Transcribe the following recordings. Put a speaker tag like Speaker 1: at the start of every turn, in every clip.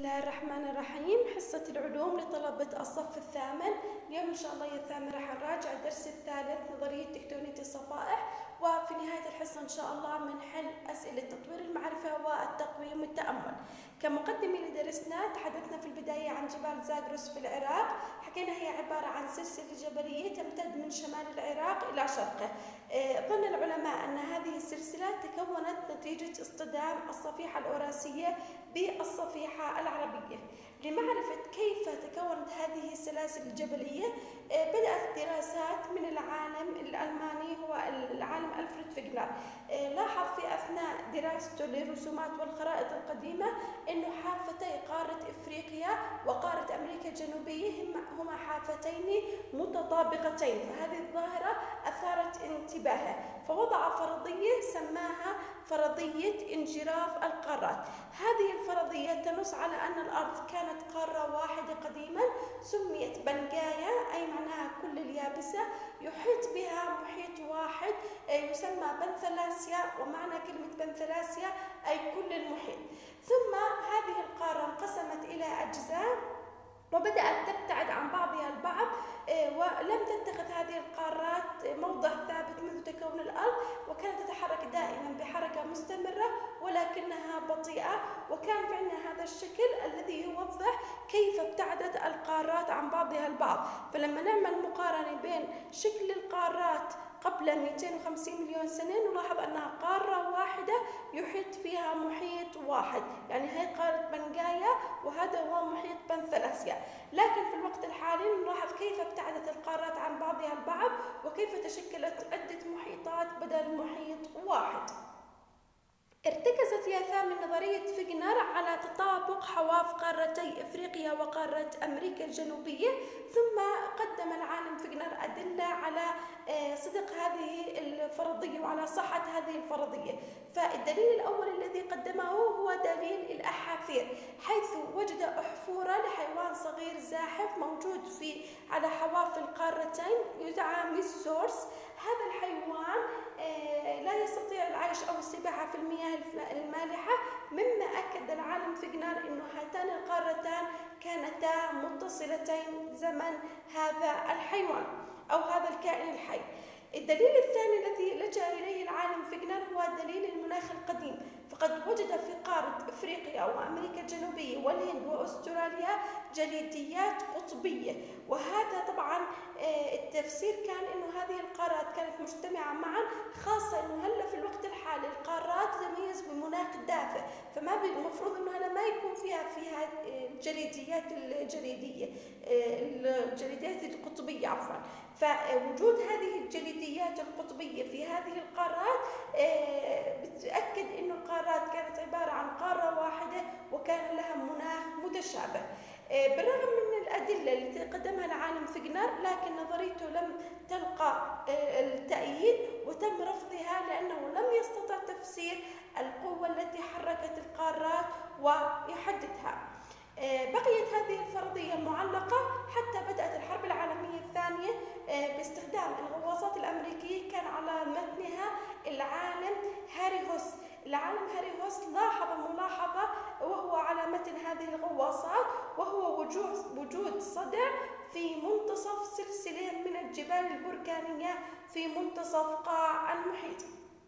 Speaker 1: الله الرحمن الرحيم. حصة العلوم لطلبة الصف الثامن. اليوم إن شاء الله يا الثامن راح نراجع الدرس الثالث نظرية تكتونية الصفائح، وفي نهاية الحصة إن شاء الله بنحل أسئلة تطوير المعرفة والتقويم والتأمل. كمقدمة لدرسنا تحدثنا في البداية عن جبال زاغرس في العراق، حكينا هي عبارة عن سلسلة جبلية تمتد من شمال العراق إلى شرقه. ظن العلماء أن هذه السلسلة تكونت نتيجة اصطدام الصفيحة الأوراسية بالصفيحة العربية. لمعرفة كيف تكونت هذه السلاسل الجبلية بدأت دراسات من العالم الألماني هو العالم ألفريد فيغنر. لاحظ في أثناء دراسته للرسومات والخرائط القديمة أنه حافتي قارة إفريقيا وقارة أمريكا الجنوبية هما حافتين متطابقتين، فهذه الظاهرة أثارت انتباهه، فوضع فرضية سماها فرضية انجراف القارات. هذه الفرضية تنص على أن الأرض كانت قارة واحدة قديما سميت بنغايا، أي معناها كل اليابسة، يحيط بها محيط واحد يسمى بنثلاسيا، ومعنى كلمة بنثلاسيا أي كل المحيط. ثم هذه القارة انقسمت إلى أجزاء وبدأت تبتعد عن بعضها البعض، ولم تتخذ هذه القارات موضع ثابت منذ تكون الأرض، وكانت تتحرك دائما بحركة مستمرة ولكنها بطيئة، وكان في عندنا هذا الشكل الذي يوضح كيف ابتعدت القارات عن بعضها البعض. فلما نعمل مقارنة بين شكل القارات قبل 250 مليون سنة نلاحظ أنها قارة واحدة يحيط فيها محيط واحد، يعني هي قارة بنغايا وهذا هو محيط بنثلاسيا. لكن في الوقت الحالي نلاحظ كيف ابتعدت القارات عن بعضها البعض وكيف تشكلت عدة محيطات بدل محيط واحد. ارتكزت يا ثامن نظرية فيغنر على تطابق حواف قارتي إفريقيا وقارة أمريكا الجنوبية، ثم قدم العالم فيغنر أدلة على صدق هذه الفرضية وعلى صحة هذه الفرضية. فالدليل الأول الذي قدمه هو دليل الأحافير، حيث وجد أحفورة لحيوان صغير زاحف موجود على حواف القارتين يدعى ميزورس. هذا الحيوان لا يستطيع العيش أو السباحة في المياه المالحة، مما أكد العالم فيغنر أن هاتان القارتان كانتا متصلتين زمن هذا الحيوان أو هذا الكائن الحي. الدليل الثاني الذي لجأ إليه العالم فيغنر هو دليل المناخ القديم، فقد وجد في قارة إفريقيا وأمريكا الجنوبية والهند وأستراليا جليديات قطبية، وهذا طبعا التفسير كان أنه هذه القارات كانت مجتمعة معا، خاصة أنه هلا في الوقت الحالي القارات تتميز بمناخ دافئ، فما المفروض أنه هلا ما يكون فيها الجليديات الجليديات القطبية عفوا. فوجود هذه الجليديات القطبية في هذه القارات بتأكد أن القارات كانت عبارة عن قارة واحدة وكان لها مناخ متشابه. بالرغم من الأدلة التي قدمها العالم فيغنر، لكن نظريته لم تلقى التأييد وتم رفضها لأنه لم يستطع تفسير القوة التي حركت القارات ويحددها. بقيت هذه الفرضية معلقة حتى بدأت الحرب العالمية الثانية باستخدام الغواصات الأمريكية. كان على متنها العالم هاري هوس. العالم هاري هوس لاحظ ملاحظة وهو على متن هذه الغواصات، وهو وجود صدع في منتصف سلسلة من الجبال البركانية في منتصف قاع المحيط.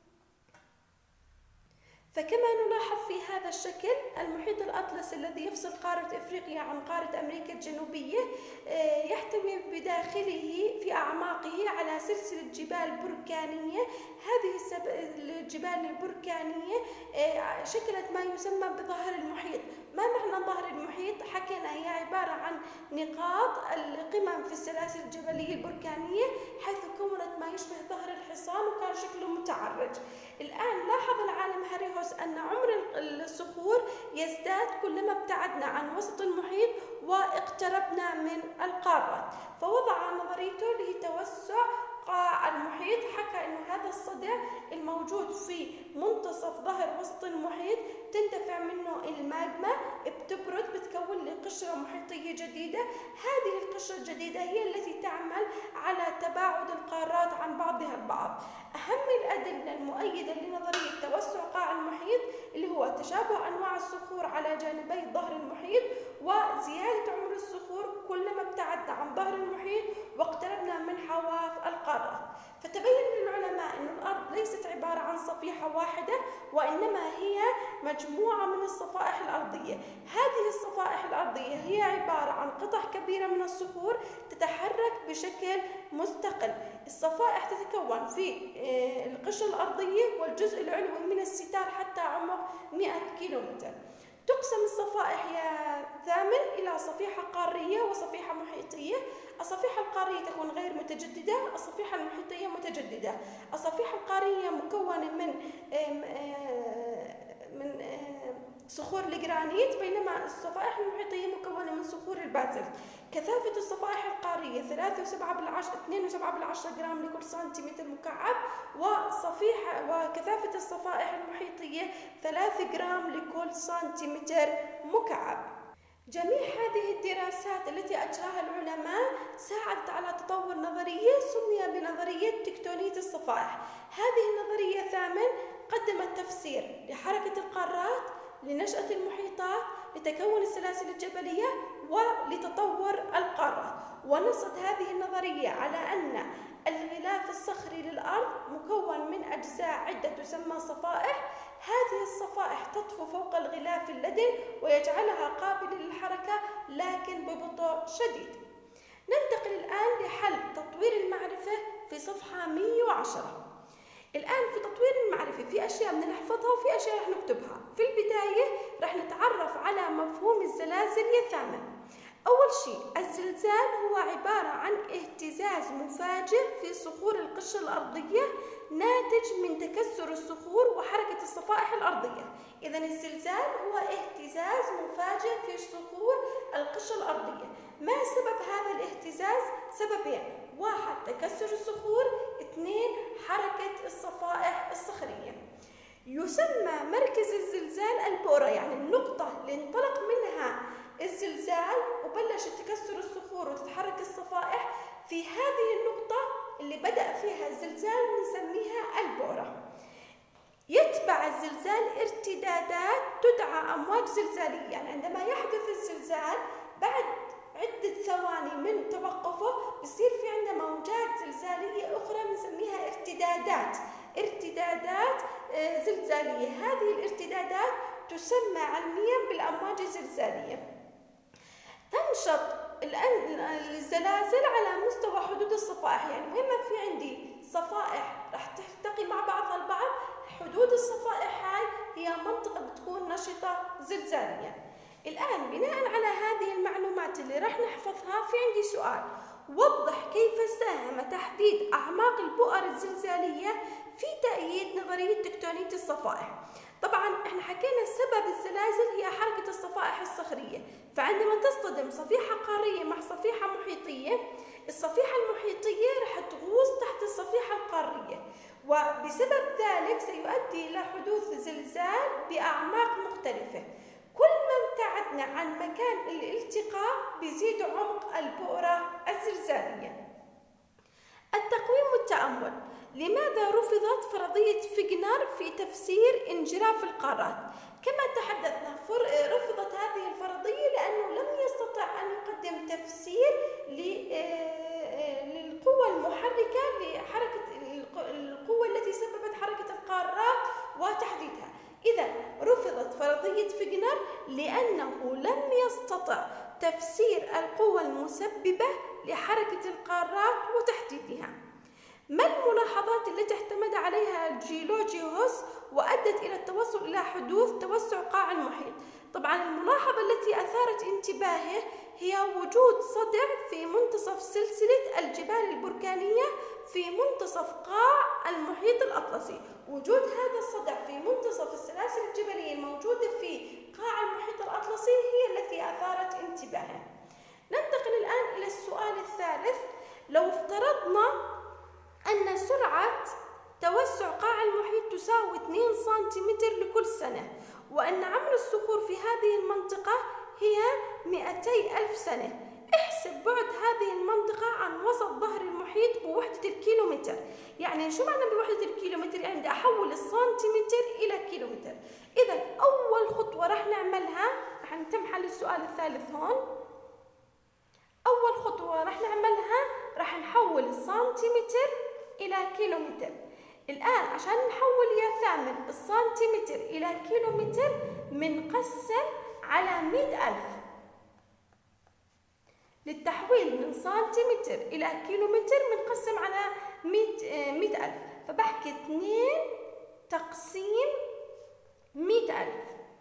Speaker 1: فكما نلاحظ في هذا الشكل المحيط الأطلسي الذي يفصل قارة إفريقيا عن قارة أمريكا الجنوبية يحتوي بداخله في أعماقه على سلسلة جبال بركانية. هذه الجبال البركانية شكلت ما يسمى بظهر المحيط. ما معنى ظهر المحيط؟ حكينا هي عبارة عن نقاط القمم في السلاسل الجبلية البركانية، حيث كونت ما يشبه ظهر الحصان وكان شكله متعرج. الآن لاحظ العالم هاري هوس أن عمر الصخور يزداد كلما ابتعدنا عن وسط المحيط واقتربنا من القارات، فوضع نظريته لتوسع قاع المحيط. حكى أنه هذا الصدع الموجود في منتصف ظهر وسط المحيط تندفع منه الماجما، بتبرد، بتكون لي قشرة محيطية جديدة. هذه القشرة الجديدة هي التي تعمل على تباعد القارات عن بعضها البعض. أهم الأدلة المؤيدة لنظرية توسع قاع المحيط اللي هو تشابه أنواع الصخور على جانبي ظهر المحيط وزيادة عمر الصخور كلما ابتعدنا عن ظهر المحيط واقتربنا من حواف القارات. فتبين للعلماء أن الأرض ليست عبارة عن صفيحة واحدة، وإنما هي مجموعة من الصفائح الأرضية. هذه الصفائح الأرضية هي عبارة عن قطع كبيرة من الصخور تتحرك بشكل مستقل. الصفائح تتكون في القشرة الأرضية والجزء العلوي من الستار حتى عمق 100 كيلومتر. تقسم الصفائح يا ثامن إلى صفيحة قارية وصفيحة محيطية. الصفيحة القارية تكون غير متجددة، الصفيحة المحيطية متجددة. الصفيحة القارية مكونة من صخور الجرانيت، بينما الصفائح المحيطية مكونة من صخور البازلت. كثافة الصفائح القارية 2.7 جرام لكل سنتيمتر مكعب، وكثافة الصفائح المحيطية 3 جرام لكل سنتيمتر مكعب. جميع هذه الدراسات التي أجراها العلماء ساعدت على تطور نظرية سمي بنظرية تكتونية الصفائح. هذه النظرية ثامن قدمت تفسير لحركة القارات، لنشأة المحيطات، لتكون السلاسل الجبلية، ولتطور القارات. ونصت هذه النظرية على أن الغلاف الصخري للأرض مكون من أجزاء عدة تسمى صفائح. هذه الصفائح تطفو فوق الغلاف اللدن ويجعلها قابلة للحركة لكن ببطء شديد. ننتقل الآن لحل تطوير المعرفة في صفحة 110. الآن في تطوير المعرفة في أشياء بدنا نحفظها وفي أشياء رح نكتبها. في البداية رح نتعرف على مفهوم الزلازل يا ثامن. أول شيء، الزلزال هو عبارة عن اهتزاز مفاجئ في صخور القشرة الأرضية ناتج من تكسر الصخور وحركة الصفائح الأرضية. إذا الزلزال هو اهتزاز مفاجئ في صخور القشرة الأرضية. ما سبب هذا الاهتزاز؟ سببين: 1 تكسر الصخور، 2 حركة الصفائح الصخرية. يسمى مركز الزلزال البؤرة، يعني النقطة اللي انطلق منها الزلزال وبلش تكسر الصخور وتتحرك الصفائح، في هذه النقطة اللي بدأ فيها الزلزال بنسميها البؤرة. يتبع الزلزال ارتدادات تدعى أمواج زلزالية، يعني عندما يحدث الزلزال بعد عدة ثواني من توقفه بصير في عندنا موجات زلزالية أخرى بنسميها ارتدادات زلزالية. هذه الارتدادات تسمى علميا بالأمواج الزلزالية. تنشط الزلازل على مستوى حدود الصفائح، يعني وين ما في عندي صفائح رح تلتقي مع بعضها البعض، حدود الصفائح هاي هي منطقة بتكون نشطة زلزاليا. الآن بناء على هذه المعلومات اللي رح نحفظها في عندي سؤال: وضح كيف ساهم تحديد أعماق البؤر الزلزالية في تأييد نظرية تكتونية الصفائح. طبعا احنا حكينا سبب الزلازل هي حركة الصفائح الصخرية، فعندما تصطدم صفيحة قارية مع صفيحة محيطية، الصفيحة المحيطية رح تغوص تحت الصفيحة القارية، وبسبب ذلك سيؤدي إلى حدوث زلزال بأعماق مختلفة. كل ما ابتعدنا عن مكان الالتقاء بيزيد عمق البؤرة الزلزالية. التقويم والتأمل. لماذا رفضت فرضية فيغنر في تفسير انجراف القارات؟ كما تحدثنا رفضت هذه الفرضية لأنه لم يستطع أن يقدم تفسير للقوة المحركة لحركة القوة التي سببت حركة القارات وتحديدها. إذا رفضت فرضية فيغنر لأنه لم يستطع تفسير القوة المسببة لحركة القارات وتحديدها. ما الملاحظات التي اعتمد عليها الجيولوجي هوس وأدت إلى التوصل إلى حدوث توسع قاع المحيط؟ طبعا الملاحظة التي أثارت انتباهه هي وجود صدع في منتصف سلسلة الجبال البركانية في منتصف قاع المحيط الأطلسي. وجود هذا الصدع في منتصف السلاسل الجبلية الموجودة في قاع المحيط الأطلسي هي التي أثارت انتباهه. ننتقل الآن إلى السؤال الثالث: لو افترضنا أن سرعة توسع قاع المحيط تساوي 2 سنتيمتر لكل سنة، وأن عمر الصخور في هذه المنطقة هي 200,000 سنة، احسب بعد هذه المنطقة عن وسط ظهر المحيط بوحدة الكيلومتر. يعني شو معنى بوحدة الكيلومتر؟ يعني بدي أحول السنتيمتر إلى كيلومتر. إذا أول خطوة رح نعملها راح نتم حل السؤال الثالث هون. أول خطوة راح نعملها راح نحول السنتيمتر إلى كيلومتر. الآن عشان نحول يا ثامن السنتيمتر إلى كيلومتر بنقسم على 100,000. للتحويل من سنتيمتر إلى كيلومتر بنقسم على 100,000. فبحكي 2 تقسيم 100,000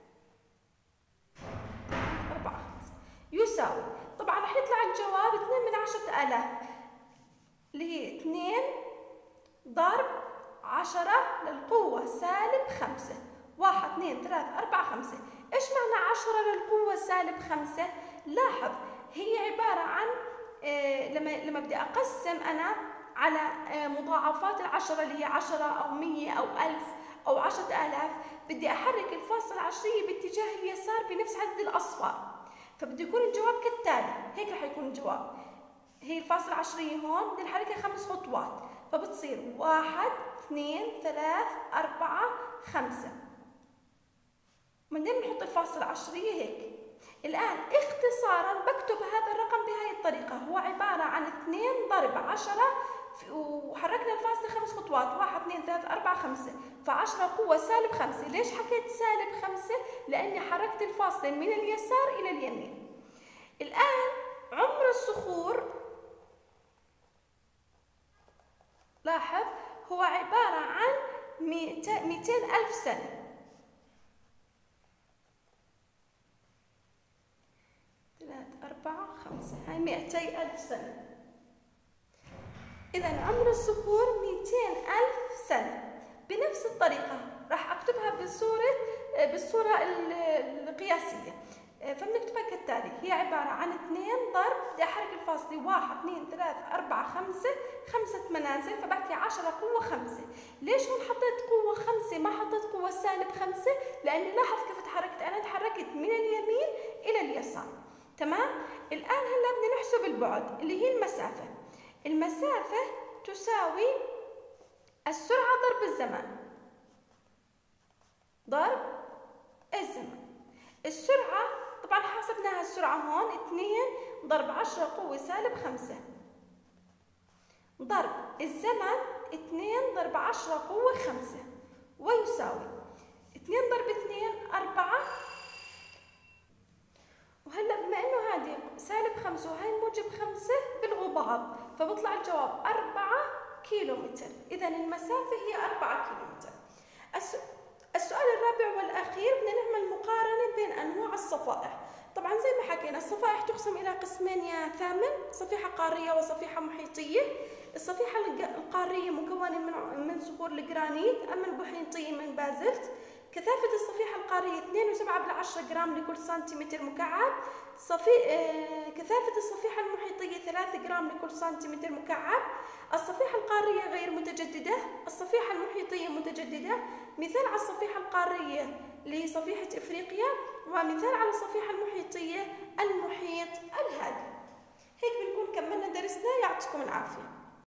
Speaker 1: 4 يساوي، طبعا راح يطلع الجواب 2 من 10,000 اللي هي 2 ضرب 10 للقوة -5. 1 2 3 4 5. ايش معنى 10 للقوة -5؟ لاحظ هي عبارة عن لما بدي أقسم أنا على مضاعفات العشرة اللي هي 10 أو 100 أو 1000 أو 10,000، بدي أحرك الفاصلة العشرية باتجاه اليسار بنفس عدد الأصفار. فبده يكون الجواب كالتالي، هيك رح يكون الجواب. هي الفاصلة العشرية هون بدي نحركها 5 خطوات، فبتصير 1 2 3 4 5. بعدين بنحط الفاصلة العشرية هيك. الآن اختصارا بكتب هذا الرقم بهاي الطريقة، هو عبارة عن 2 ضرب 10 وحركنا الفاصلة 5 خطوات، 1 2 3 4 5. ف10 قوة -5. ليش حكيت -5؟ لأني حركت الفاصلة من اليسار إلى اليمين. الآن عمر الصخور لاحظ هو عبارة عن 200,000 سنة. هاي 200,000 سنة. إذا عمر الصخور 200,000 سنة. بنفس الطريقة راح أكتبها بالصورة القياسية. فبنكتبها كالتالي، هي عبارة عن 2 ضرب بدي أحرك الفاصلة 1 2 3 4 5 5 منازل، فبحكي 10 قوة 5. ليش هون حطيت قوة 5 ما حطيت قوة -5؟ لأني لاحظ كيف تحركت، أنا تحركت من اليمين إلى اليسار. تمام؟ الآن هلا بدنا نحسب البعد اللي هي المسافة. المسافة تساوي السرعة ضرب الزمان ضرب الزمن. السرعة طبعا حسبناها، السرعة هون 2 ضرب 10 قوة -5 ضرب الزمن 2 ضرب 10 قوة 5 ويساوي 2 ضرب 2 4. وهلا بما انه هذه -5 وهي -5 بلغوا بعض، فبطلع الجواب 4 كيلومتر. إذا المسافة هي 4 كيلومتر. السؤال الرابع والأخير بدنا نعمل مقارنة بين أنواع الصفائح. طبعا زي ما حكينا الصفائح تقسم إلى قسمين يا ثامن، صفيحة قارية وصفيحة محيطية. الصفيحة القارية مكونة من صخور الجرانيت، أما المحيطية من بازلت. كثافة الصفيحة القارية 2.7 جرام لكل سنتيمتر مكعب. كثافة الصفيحة المحيطية 3 جرام لكل سنتيمتر مكعب. الصفيحة القارية غير متجددة، الصفيحة المحيطية متجددة. مثال على الصفيحة القارية اللي هي صفيحة إفريقيا، ومثال على الصفيحة المحيطية المحيط الهادي. هيك بنكون كملنا درسنا، يعطيكم العافية.